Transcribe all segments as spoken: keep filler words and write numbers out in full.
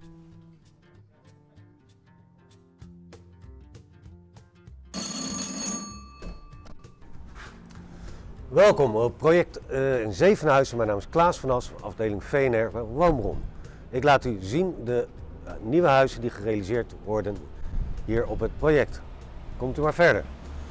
Welkom op project uh, in Zevenhuizen. Mijn naam is Klaas van As, afdeling V N R bij Woonbron. Ik laat u zien de uh, nieuwe huizen die gerealiseerd worden hier op het project. Komt u maar verder.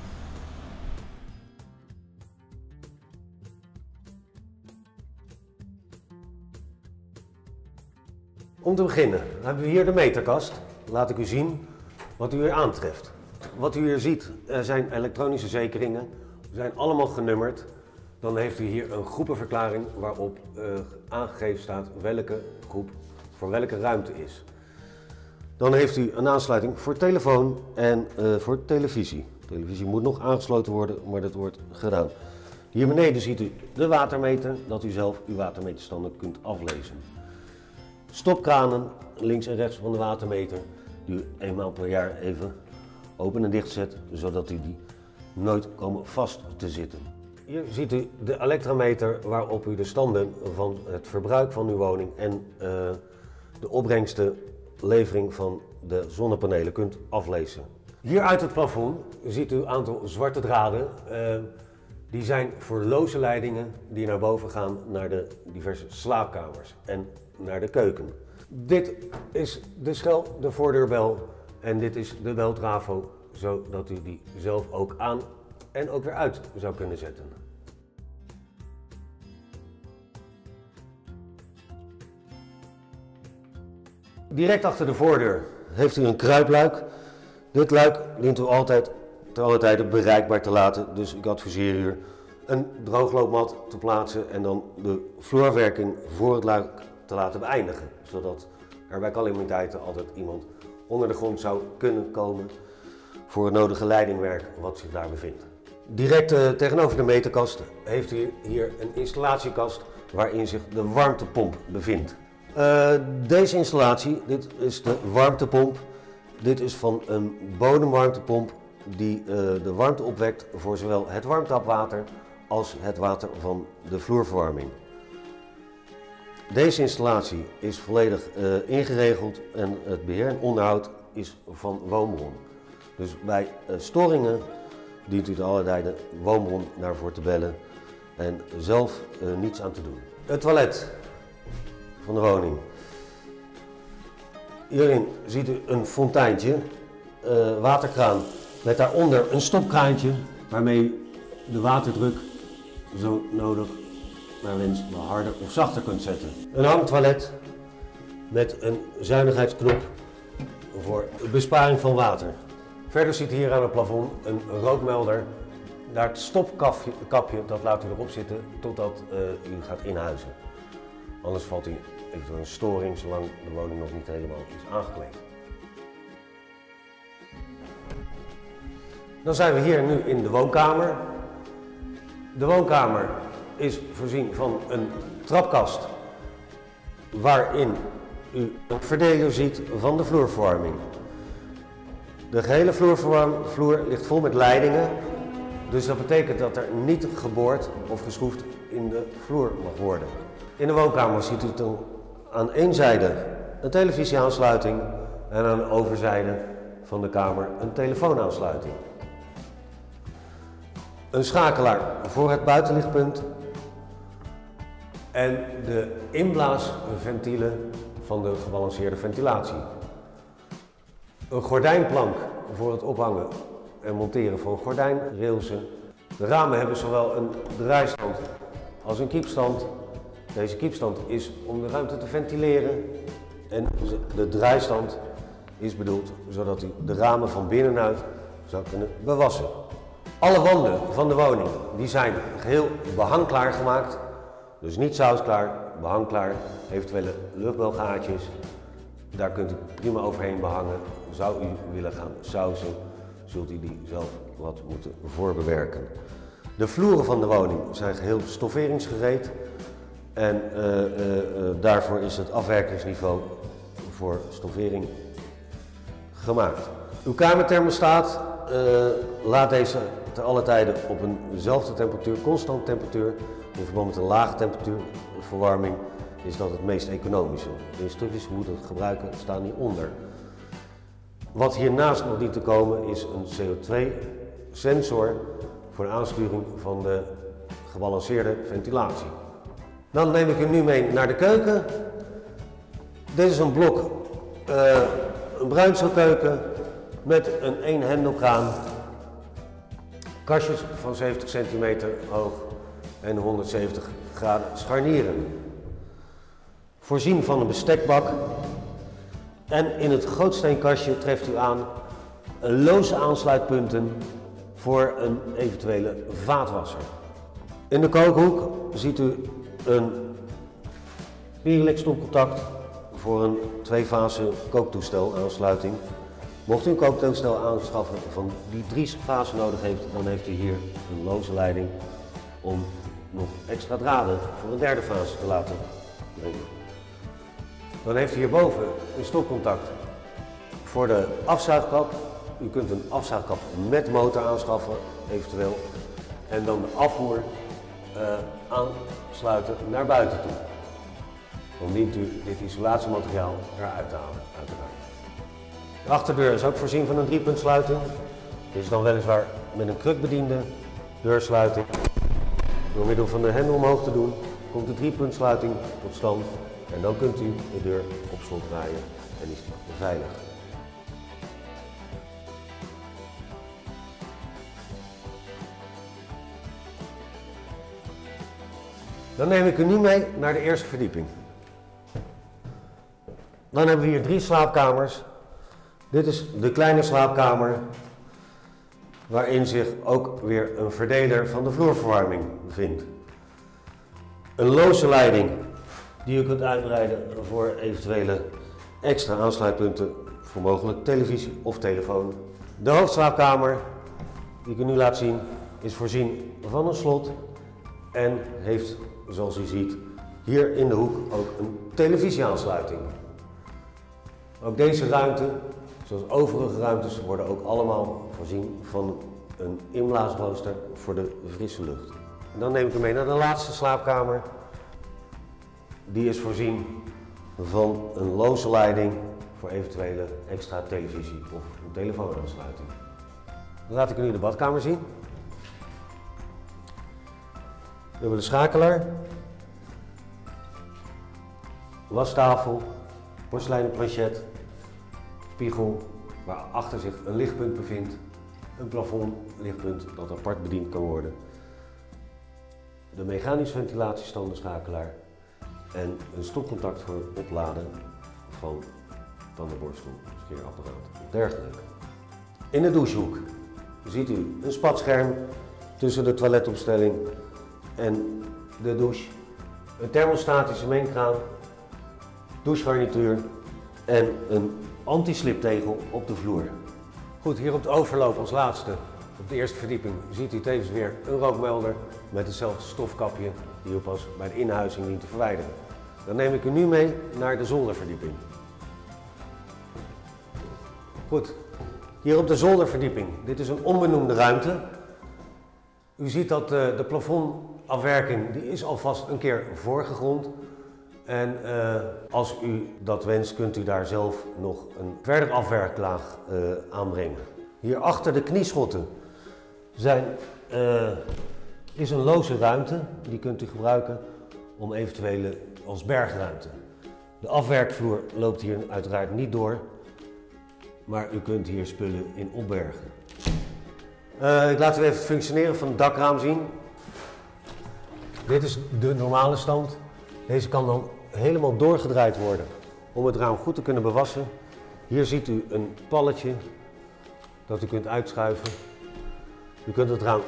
Om te beginnen hebben we hier de meterkast. Laat ik u zien wat u hier aantreft. Wat u hier ziet zijn elektronische zekeringen. Ze zijn allemaal genummerd. Dan heeft u hier een groepenverklaring waarop uh, aangegeven staat welke groep voor welke ruimte is. Dan heeft u een aansluiting voor telefoon en uh, voor televisie. De televisie moet nog aangesloten worden, maar dat wordt gedaan. Hier beneden ziet u de watermeter, dat u zelf uw watermeterstanden kunt aflezen. Stopkranen links en rechts van de watermeter, die u eenmaal per jaar even open en dicht zet, zodat u die nooit komen vast te zitten. Hier ziet u de elektrometer waarop u de standen van het verbruik van uw woning en uh, de opbrengstenlevering van de zonnepanelen kunt aflezen. Hier uit het plafond ziet u een aantal zwarte draden. Uh, die zijn voor loze leidingen die naar boven gaan naar de diverse slaapkamers en naar de keuken. Dit is de schel, de voordeurbel en dit is de beltrafo, zodat u die zelf ook aan en ook weer uit zou kunnen zetten. Direct achter de voordeur heeft u een kruipluik. Dit luik dient u altijd te alle tijden bereikbaar te laten, dus ik adviseer u een droogloopmat te plaatsen en dan de vloerwerking voor het luik te laten beëindigen, zodat er bij calamiteiten altijd iemand onder de grond zou kunnen komen voor het nodige leidingwerk wat zich daar bevindt. Direct uh, tegenover de meterkast heeft u hier een installatiekast waarin zich de warmtepomp bevindt. Uh, deze installatie, dit is de warmtepomp. Dit is van een bodemwarmtepomp die uh, de warmte opwekt voor zowel het warmtapwater als het water van de vloerverwarming. Deze installatie is volledig uh, ingeregeld en het beheer en onderhoud is van Woonbron. Dus bij uh, storingen dient u te alle tijden Woonbron daarvoor te bellen en zelf uh, niets aan te doen. Het toilet van de woning. Hierin ziet u een fonteintje, uh, waterkraan met daaronder een stopkraantje waarmee u de waterdruk zo nodig naar wens wel harder of zachter kunt zetten. Een hangtoilet met een zuinigheidsknop voor besparing van water. Verder ziet u hier aan het plafond een rookmelder. Daar het stopkapje, dat laat u erop zitten totdat uh, u gaat inhuizen. Anders valt u eventueel een storing zolang de woning nog niet helemaal is aangekleed. Dan zijn we hier nu in de woonkamer. De woonkamer is voorzien van een trapkast waarin u een verdeler ziet van de vloerverwarming. De gehele vloer ligt vol met leidingen, dus dat betekent dat er niet geboord of geschroefd in de vloer mag worden. In de woonkamer ziet u dan aan één zijde een televisieaansluiting en aan de overzijde van de kamer een telefoonaansluiting. Een schakelaar voor het buitenlichtpunt en de inblaasventielen van de gebalanceerde ventilatie. Een gordijnplank voor het ophangen en monteren van gordijnrailsen. De ramen hebben zowel een draaistand als een kiepstand. Deze kiepstand is om de ruimte te ventileren en de draaistand is bedoeld zodat u de ramen van binnenuit zou kunnen bewassen. Alle wanden van de woning die zijn geheel behangklaar gemaakt, dus niet sausklaar, behangklaar, eventuele luchtbelgaatjes. Daar kunt u prima overheen behangen. Zou u willen gaan sausen, zult u die zelf wat moeten voorbewerken. De vloeren van de woning zijn geheel stofferingsgereed en uh, uh, uh, daarvoor is het afwerkingsniveau voor stoffering gemaakt. Uw kamerthermostaat, uh, laat deze te alle tijden op eenzelfde temperatuur, constant temperatuur, in verband met een lage temperatuurverwarming, is dat het meest economische. De instructies hoe het gebruiken staan hieronder. Wat hiernaast nog dient te komen is een C O twee sensor voor de aansturing van de gebalanceerde ventilatie. Dan neem ik u nu mee naar de keuken. Dit is een blok, uh, een bruinzeelkeuken met een eenhendelkraan. Kastjes van zeventig centimeter hoog en honderdzeventig graden scharnieren. Voorzien van een bestekbak. En in het gootsteenkastje treft u aan loze aansluitpunten voor een eventuele vaatwasser. In de kookhoek ziet u een Pyrex stopcontact voor een tweefase kooktoestel aansluiting. Mocht u een kooktoestel aanschaffen van die drie fasen nodig heeft, dan heeft u hier een loze leiding om nog extra draden voor een derde fase te laten brengen. Dan heeft u hierboven een stopcontact voor de afzuigkap. U kunt een afzuigkap met motor aanschaffen, eventueel. En dan de afvoer uh, aansluiten naar buiten toe. Dan dient u dit isolatiemateriaal eruit te halen, uiteraard. De achterdeur is ook voorzien van een driepuntsluiting. Dit is dan weliswaar met een krukbediende deursluiting. Door middel van de hendel omhoog te doen, komt de driepuntsluiting tot stand. En dan kunt u de deur op slot draaien en is die veilig. Dan neem ik u nu mee naar de eerste verdieping. Dan hebben we hier drie slaapkamers. Dit is de kleine slaapkamer, waarin zich ook weer een verdeler van de vloerverwarming bevindt. Een loze leiding die u kunt uitbreiden voor eventuele extra aansluitpunten voor mogelijk televisie of telefoon. De hoofdslaapkamer, die ik u nu laat zien, is voorzien van een slot en heeft, zoals u ziet, hier in de hoek ook een televisieaansluiting. Ook deze ruimte, zoals overige ruimtes, worden ook allemaal voorzien van een inblaasrooster voor de frisse lucht. En dan neem ik u mee naar de laatste slaapkamer. Die is voorzien van een loze leiding voor eventuele extra televisie of een telefoonaansluiting. Dan laat ik u nu de badkamer zien. We hebben de schakelaar, wastafel, porseleinen planchet, spiegel waarachter zich een lichtpunt bevindt, een plafondlichtpunt dat apart bediend kan worden, de mechanische ventilatiestandenschakelaar en een stopcontact voor het opladen van tandenborstel, scheerapparaat of dergelijke. In de douchehoek ziet u een spatscherm tussen de toiletopstelling en de douche, een thermostatische mengkraan, douchegarnituur en een anti-sliptegel op de vloer. Goed, hier op de overloop als laatste, op de eerste verdieping, ziet u tevens weer een rookmelder met hetzelfde stofkapje die u pas bij de inhuizing dient te verwijderen. Dan neem ik u nu mee naar de zolderverdieping. Goed, hier op de zolderverdieping, dit is een onbenoemde ruimte. U ziet dat de, de plafondafwerking die is alvast een keer voorgegrond. En uh, als u dat wenst, kunt u daar zelf nog een verder afwerklaag uh, aanbrengen. Hier achter de knieschotten zijn, uh, is een loze ruimte, die kunt u gebruiken om eventuele als bergruimte. De afwerkvloer loopt hier uiteraard niet door, maar u kunt hier spullen in opbergen. Uh, ik laat u even het functioneren van het dakraam zien. Dit is de normale stand. Deze kan dan helemaal doorgedraaid worden om het raam goed te kunnen bewassen. Hier ziet u een palletje dat u kunt uitschuiven. U kunt het raam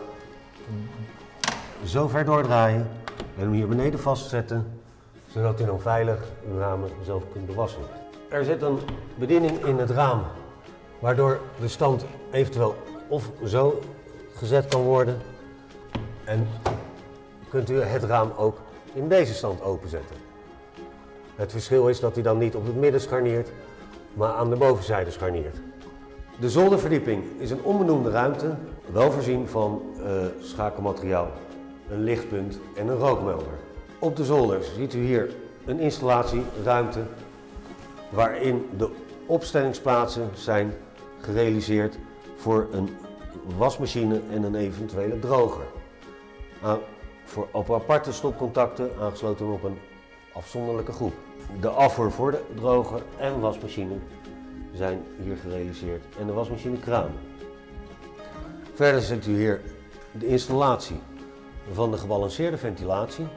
zo ver doordraaien en hem hier beneden vastzetten, zodat u dan veilig uw ramen zelf kunt bewassen. Er zit een bediening in het raam, waardoor de stand eventueel of zo gezet kan worden. En kunt u het raam ook in deze stand openzetten. Het verschil is dat hij dan niet op het midden scharniert, maar aan de bovenzijde scharniert. De zolderverdieping is een onbenoemde ruimte, wel voorzien van uh, schakelmateriaal, een lichtpunt en een rookmelder. Op de zolder ziet u hier een installatieruimte waarin de opstellingsplaatsen zijn gerealiseerd voor een wasmachine en een eventuele droger. Aan, voor, op aparte stopcontacten aangesloten op een afzonderlijke groep. De afvoer voor de droger en wasmachine zijn hier gerealiseerd en de wasmachine kraan. Verder ziet u hier de installatie van de gebalanceerde ventilatie.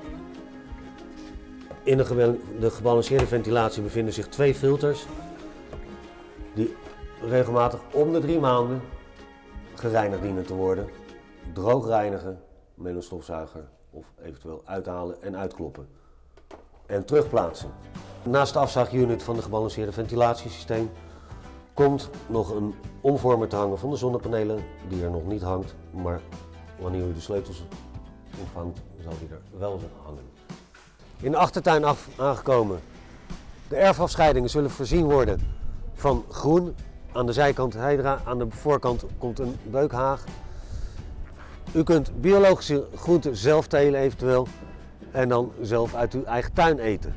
In de, de gebalanceerde ventilatie bevinden zich twee filters die regelmatig om de drie maanden gereinigd dienen te worden. Droog reinigen met een stofzuiger of eventueel uithalen en uitkloppen. En terugplaatsen. Naast de afzuigunit van de gebalanceerde ventilatiesysteem komt nog een omvormer te hangen van de zonnepanelen die er nog niet hangt, maar wanneer u de sleutels ontvangt zal die er wel hangen. In de achtertuin af, aangekomen. De erfafscheidingen zullen voorzien worden van groen. Aan de zijkant hydra, aan de voorkant komt een beukhaag. U kunt biologische groenten zelf telen eventueel en dan zelf uit uw eigen tuin eten.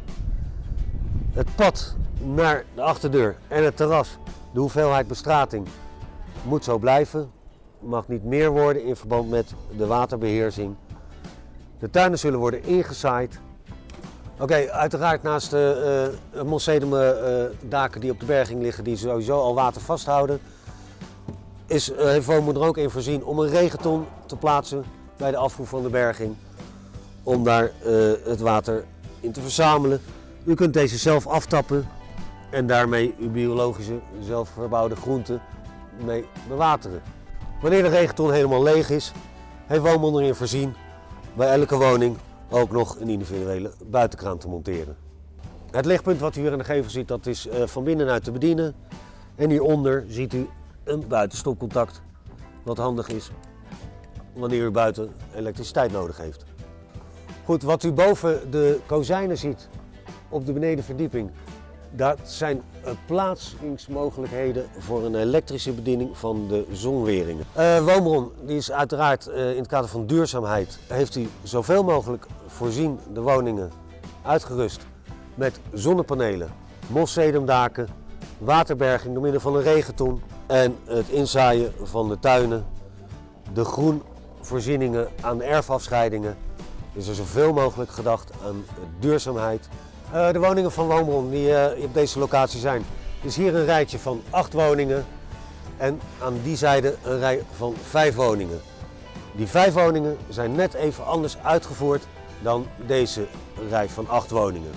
Het pad naar de achterdeur en het terras, de hoeveelheid bestrating moet zo blijven. Mag niet meer worden in verband met de waterbeheersing. De tuinen zullen worden ingezaaid. Oké, okay, uiteraard naast de uh, Mossedume uh, daken die op de berging liggen, die sowieso al water vasthouden, is, uh, heeft Woonbron er ook in voorzien om een regenton te plaatsen bij de afvoer van de berging. Om daar uh, het water in te verzamelen. U kunt deze zelf aftappen en daarmee uw biologische, zelfverbouwde groenten mee bewateren. Wanneer de regenton helemaal leeg is, heeft Woonbron erin voorzien bij elke woning ook nog een individuele buitenkraan te monteren. Het lichtpunt wat u hier in de gevel ziet, dat is uh, van binnenuit te bedienen. En hieronder ziet u een buitenstopcontact, wat handig is wanneer u buiten elektriciteit nodig heeft. Goed, wat u boven de kozijnen ziet op de benedenverdieping, dat zijn uh, plaatsingsmogelijkheden voor een elektrische bediening van de zonweringen. Uh, Woonbron die is uiteraard uh, in het kader van duurzaamheid, heeft u zoveel mogelijk voorzien de woningen uitgerust met zonnepanelen, mossedumdaken, waterberging door middel van een regenton en het inzaaien van de tuinen, de groenvoorzieningen aan de erfafscheidingen. Is er zoveel mogelijk gedacht aan duurzaamheid. Uh, de woningen van Woonbron die uh, op deze locatie zijn, is hier een rijtje van acht woningen en aan die zijde een rij van vijf woningen. Die vijf woningen zijn net even anders uitgevoerd dan deze rij van acht woningen.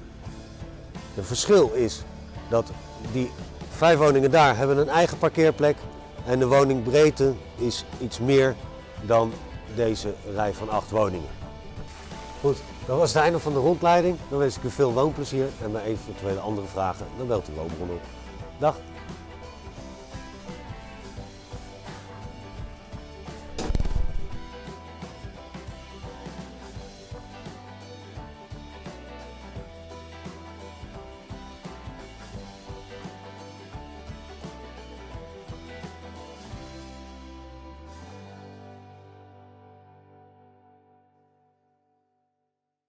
Het verschil is dat die vijf woningen daar hebben een eigen parkeerplek en de woningbreedte is iets meer dan deze rij van acht woningen. Goed, dat was het einde van de rondleiding. Dan wens ik u veel woonplezier en bij eventuele andere vragen dan belt u Woonbron op. Dag!